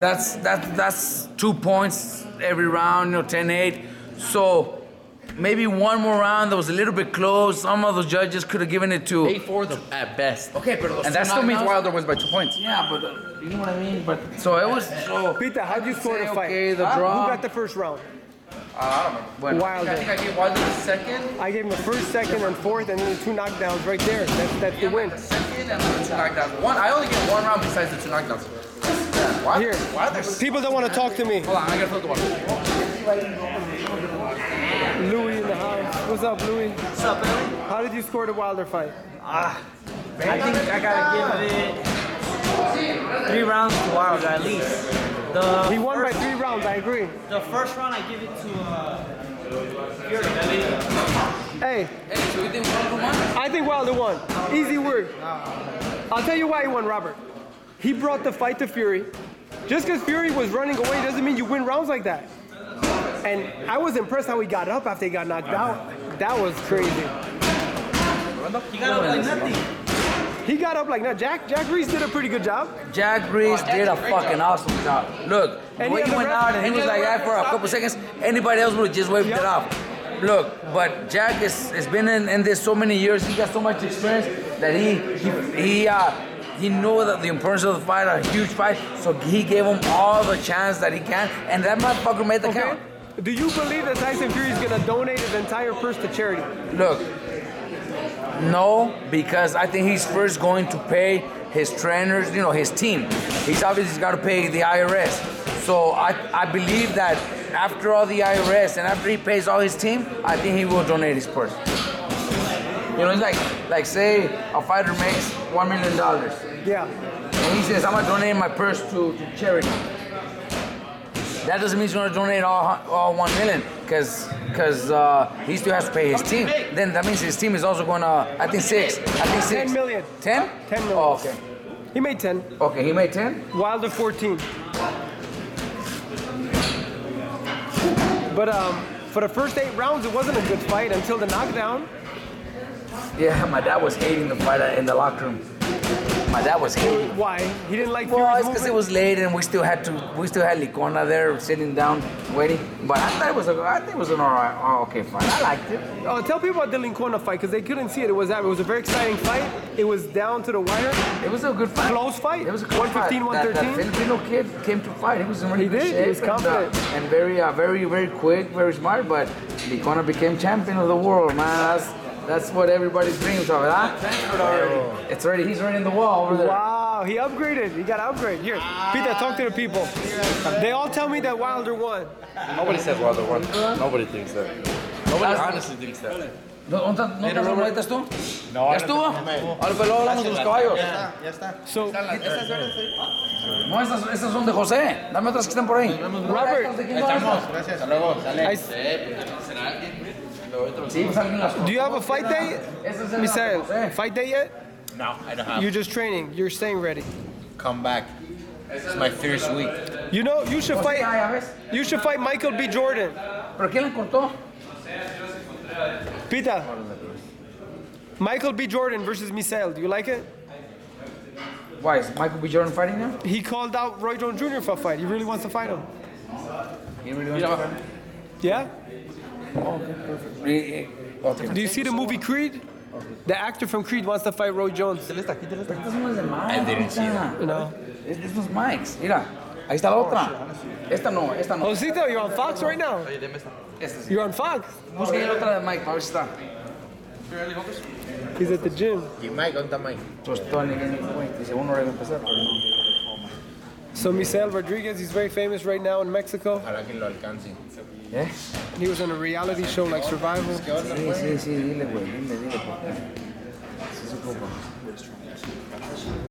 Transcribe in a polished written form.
That's 2 points every round, 10-8. So maybe one more round that was a little bit close. Some of those judges could have given it to 8-4 at best. Okay, but and that still means Wilder wins by 2 points. Yeah, but you know what I mean. But so it was. So Peter, how'd you score the fight? Okay, the draw. Who got the first round? I don't know. Wilder. I think I gave Wilder the second. I gave him the first, second, and fourth, and then the 2 knockdowns right there. That's the win. The second and the 2 knockdowns. I only get 1 round besides the 2 knockdowns. Why? Here, people don't want to talk to me. Hold on, I gotta flip the one. Louis in the house. What's up, Louis? What's up, Elie? How did you score the Wilder fight? I think I gotta give it 3 rounds to Wilder at least. He won by 3 rounds, I agree. The first round I give it to Fury. Hey, So you think Wilder won? I think Wilder won. Easy word. I'll tell you why he won, Robert. He brought the fight to Fury. Just because Fury was running away doesn't mean you win rounds like that. And I was impressed how he got up after he got knocked out. That was crazy. He got up like nothing. He got up like nothing. Jack Reese did a pretty good job. Jack Reese did a fucking awesome job. Look, And when he he went out and he was like that for a couple seconds, anybody else would have just waved it off. Look, but Jack has been in this so many years. He got so much experience that he knew that the importance of the fight, a huge fight, so he gave him all the chance that he can, and that motherfucker made the count. Do you believe that Tyson Fury is going to donate his entire purse to charity? Look, no, because I think he's first going to pay his trainers, his team. He's obviously got to pay the IRS. So I believe that after all the IRS and after he pays all his team, I think he will donate his purse. It's like say a fighter makes $1 million. Yeah. And he says, I'm going to donate my purse to charity. That doesn't mean he's going to donate all 1 million because he still has to pay his team. Then that means his team is also going to, I think 6. 10 million. 10? 10 million. Oh, okay. He made 10. Okay, he made 10? Wilder 14. But for the first 8 rounds, it wasn't a good fight until the knockdown. Yeah, my dad was hating the fight in the locker room. My dad was hating. Why? He didn't like Fury's Well, it's because movement? it was late and we still had Licona there sitting down waiting. But I think it was an okay fight. I liked it. Tell people about the Lincona fight because they couldn't see it. It was a very exciting fight. It was down to the wire. It was a good fight. Close fight. It was a close 115, fight. 113. That Filipino kid came to fight. He was in really good shape. He was confident. And very quick, very smart. But Licona became champion of the world, man. That's what everybody dreams of, huh? It's already. He's already in the wall over there. Wow, he upgraded. He got to upgrade. Here, Peter, talk to the people. They all tell me that Wilder won. Nobody says Wilder won. Nobody thinks that. Nobody honestly thinks that. ¿No te estás tú? No, ¿Ya estuvo? Ahora pues luego hablamos de los caballos. Ya está. So, No, estas son de José. Dame otras que están por ahí. Robert, Gracias. Hasta luego. do you have a fight day? Misael, fight day yet? No, I don't have. You're just training. You're staying ready. Come back. It's my first week. You know, you should fight. You should fight Michael B. Jordan. ¿Pero quién le cortó? Peter. Michael B. Jordan versus Misael. Do you like it? Why, is Michael B. Jordan fighting now? He called out Roy Jones Jr. for a fight. He really wants to fight him. He really wants to fight? Yeah? Okay, perfect. Okay. Do you see the movie Creed? The actor from Creed wants to fight Roy Jones. Estas son las de Mike. I didn't see that. No. Estas son Mike's. Mira, ahí está la otra. Esta no. Osito, you're on Fox right now. Esta sí. You're on Fox. Busca ahí la otra de Mike, a ver si está. He's at the gym. ¿Y Mike? ¿Dónde está Mike? Pues Tony viene, güey, y según no iba a empezar, pero no. So Misael Rodriguez, he's very famous right now in Mexico. Ojalá que lo alcance. ¿Eh? He was on a reality show like Survival. Sí, dile, güey, dile, porque sí se ocupa.